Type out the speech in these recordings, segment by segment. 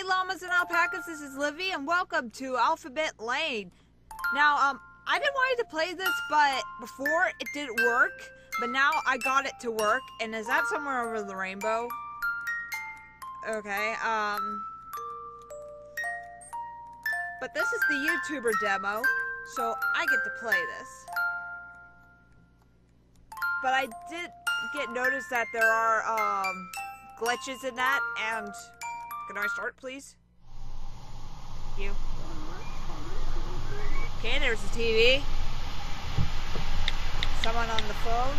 llamas and alpacas, this is Livy, and welcome to Alphabet Lane. Now, I didn't want to play this, but before it didn't work, but now I got it to work, and is that somewhere over the rainbow? Okay, but this is the YouTuber demo, so I get to play this. But I did get notice that there are, glitches in that, and can I start, please? Thank you. Okay, there's the TV. Someone on the phone.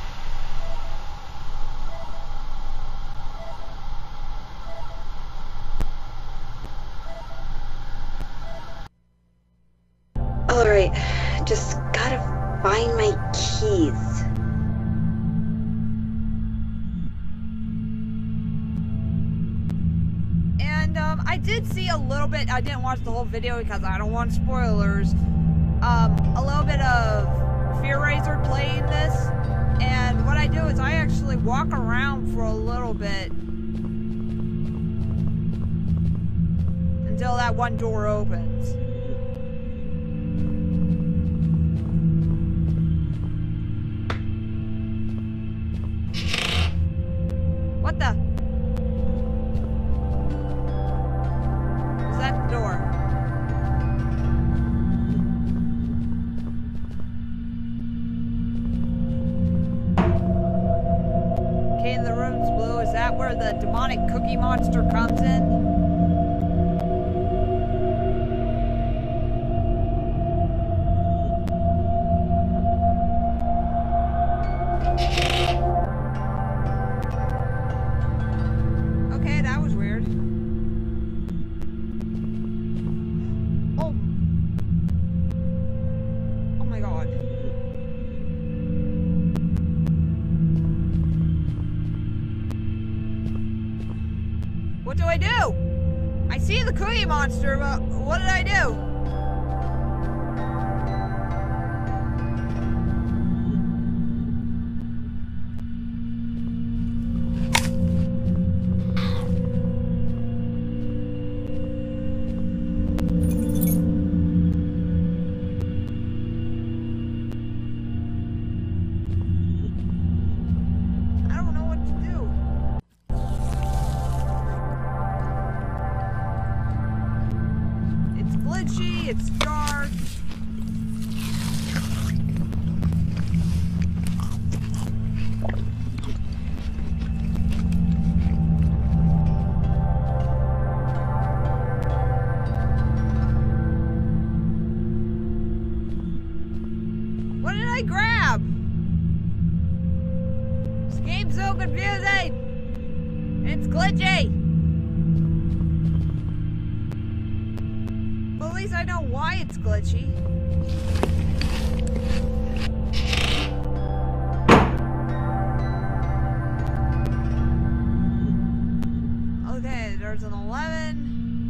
Alright, just gotta find my keys. I did see a little bit, I didn't watch the whole video because I don't want spoilers, a little bit of Fear Razor playing this, and what I do is I actually walk around for a little bit until that one door opens. What the? Door. Okay, the room's blue. Is that where the demonic cookie monster comes in? Okay, that was weird. What do I do? I see the cookie monster, but what did I do? It's dark. What did I grab? This game's so confusing. It's glitchy. At least I know why it's glitchy. Okay, there's an 11.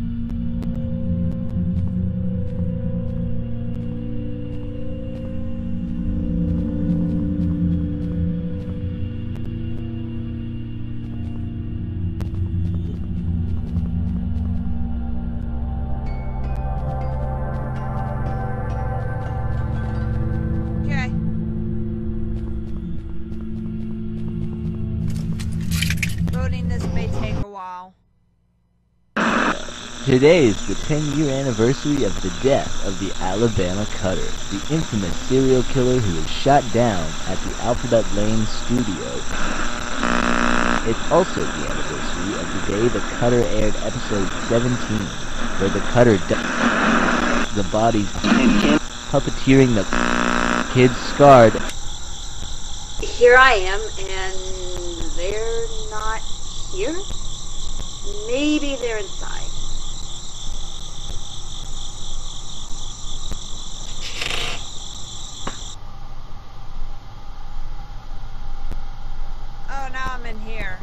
This may take a while. Today is the 10-year anniversary of the death of the Alabama Cutter, the infamous serial killer who was shot down at the Alphabet Lane studio. It's also the anniversary of the day the Cutter aired episode 17, where the Cutter died. The bodies puppeteering the kids scarred. Here I am, and they're not here? Maybe they're inside. Oh, now I'm in here.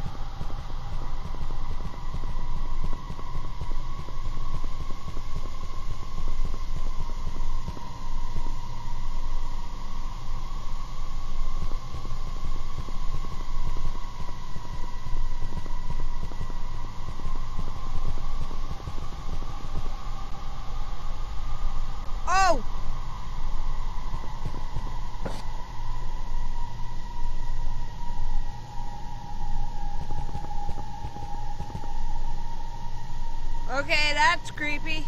Okay, that's creepy.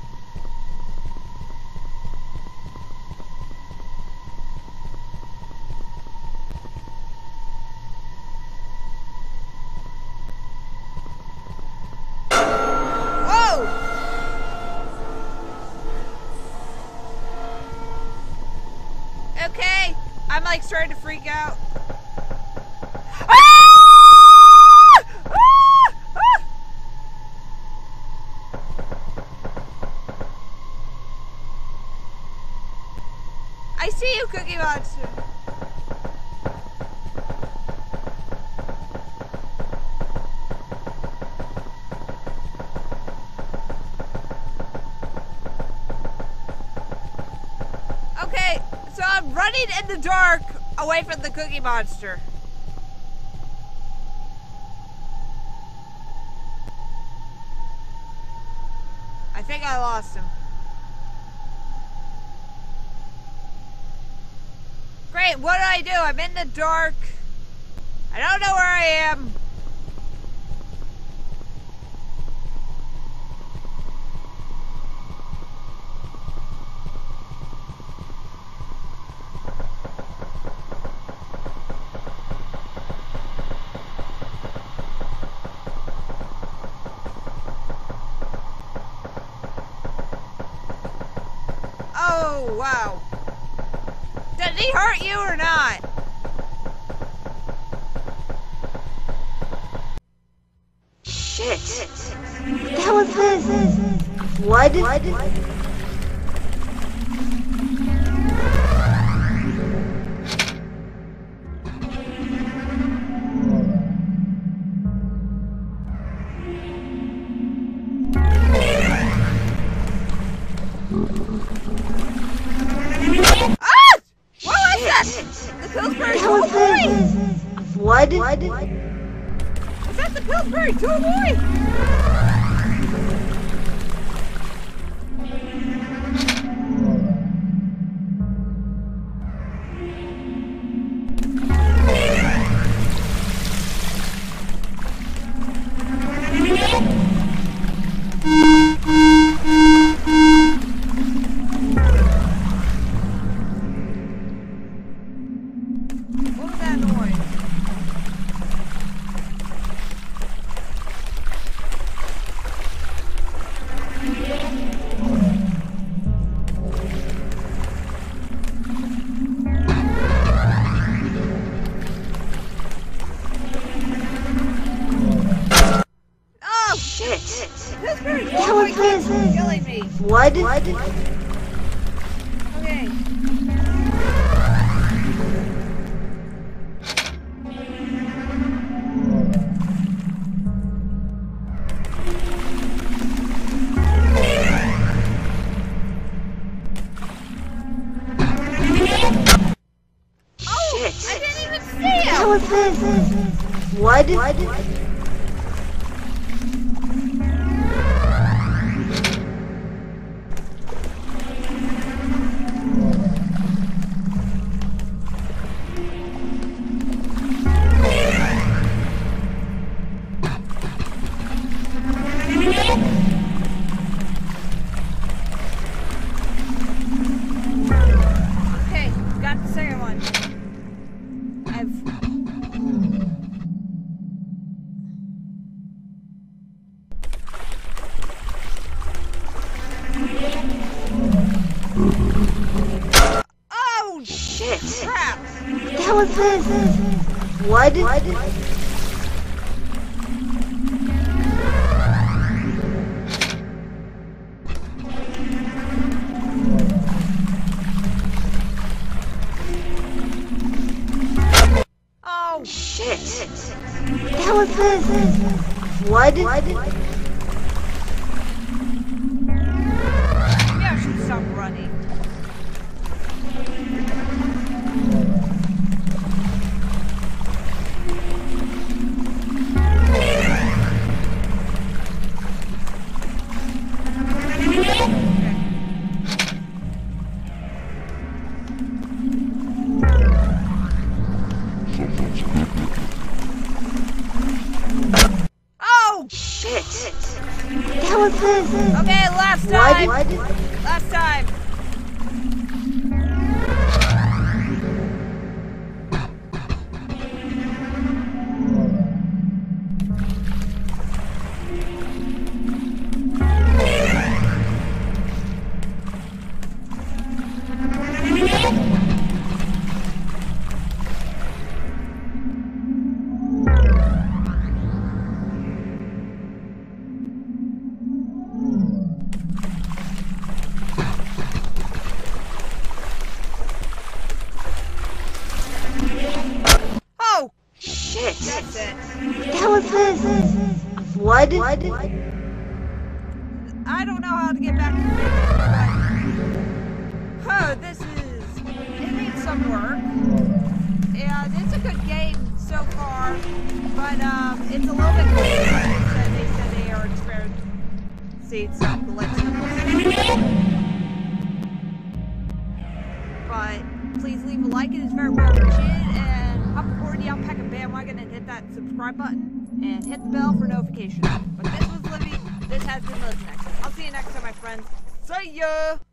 Whoa! Okay, I'm like starting to freak out. Ah! Ah! Ah! I see you, Cookie Monster. Okay, so I'm running in the dark away from the Cookie Monster. I think I lost him. Great, what do I do? I'm in the dark. I don't know where I am. Oh, wow. Did he hurt you or not? Shit. What the hell is this? What? Ah! What was that? The Pillsbury Toy? What? Was that the Pillsbury Toy? What was that noise? Oh! Shit. Pillsbury What the hell Toy is this? keeps killing me. What? Okay. Oh! Shit. I didn't even see What the hell him! is this? What? Okay, got the second one. Oh, Shit. crap! What the hell is this? What? Oh, Shit. What the hell is this? What? maybe I should stop running. Oh! Shit. was this? Okay, last time. Last time. Oh! Shit. That's it. That was this. Flood? I don't know how to get back to the video, but... Oh, this is... It needs some work. And it's a good game so far, but it's a little bit complicated. They said they are experiencing some glitches. But please leave a like, it is very well appreciated, and hop aboard the alpaca bandwagon and hit that subscribe button, and hit the bell for notifications. But this was Libby, this has been Liz Next. I'll see you next time, my friends. See ya!